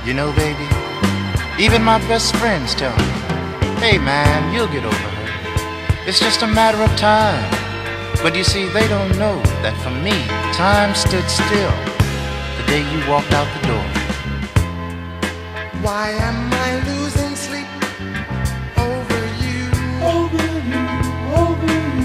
You know, baby, even my best friends tell me, hey man, you'll get over her. It's just a matter of time. But you see, they don't know that for me, time stood still the day you walked out the door. Why am I losing sleep over you? Over you, over you.